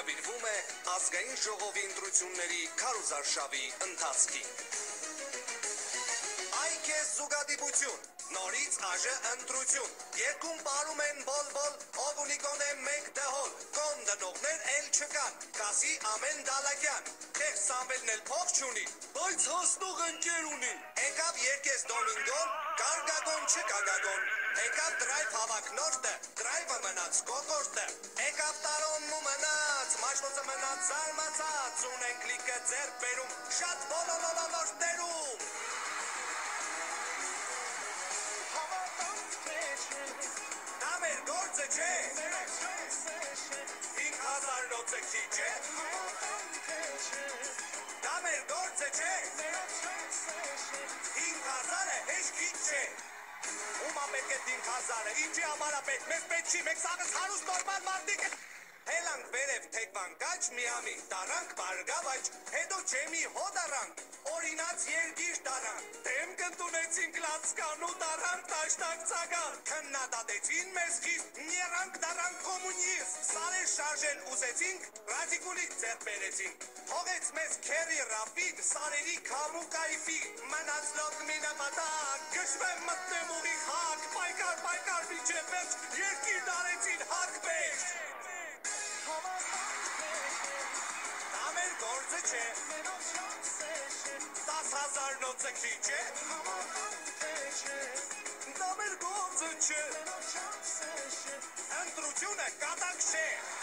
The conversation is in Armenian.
նվիրվում է ազգային ժողովի ընտրությունների քարոզարշավի ընթացքին։ Այ քեզ զուգադիպություն, նորից ԱԺ ընտրություն, երկում պարում են բոլ-բոլ, ով ունի գոնե մեկ դհոլ, կոն դնողներ էլ չկան, կասի ամեն դալակյան, տեղ Սամվելն էլ փող չունի, բայց հասնող ընկեր ունի, եկավ երկես Դոմինգոն, կար գագոն չկա գագոն, եկավ դրայվ հավակնորդը, դրայվը մնաց կոկորդը, եկավ տարոն ու մնաց, մաշլոցը մնաց զարմացած, ունենք լիքը ձեռք բերում, շատ բոլոլոլոլորտերում, դա մեր գործը չէ, 5000 նոցը քիչ է, դա մեր գործը չէ, 5000-ը հեշ քիչ չէ, ումա պետք է 5000-ը, ինչի համար պետք, մեզ պետք չի, մենք սաղս հարուստ նորմալ մարդիկ է, հելանք վերև թեկվան կաչ միամի, տարանք բարգավաչ, հետո չեմի հոդարանք, օրինաց երգիշ տարանք, դեմ կնտունեցինք լացկան ու տարանք տաշտակ ծագան, քննադատեցին մեզ խիստ, ներանք դարանք կոմունիստ, սարեր շարժել ուզեցինք, ռադիկուլիկ ձեռք բերեցինք, թողեց մեզ քերի ռապիդ, սարերի քամու կայֆի, մնաց լոկ մի նպատակ, գշվեմ մտնեմ ուղի հակ, պայկար միջև վերջ, երկիր դարեցին հակ բեշ, դա մեր գործը չէ, 10000 նոցը քիչ է, դա մեր գործը չէ, ընտրությունը կատակ չէ,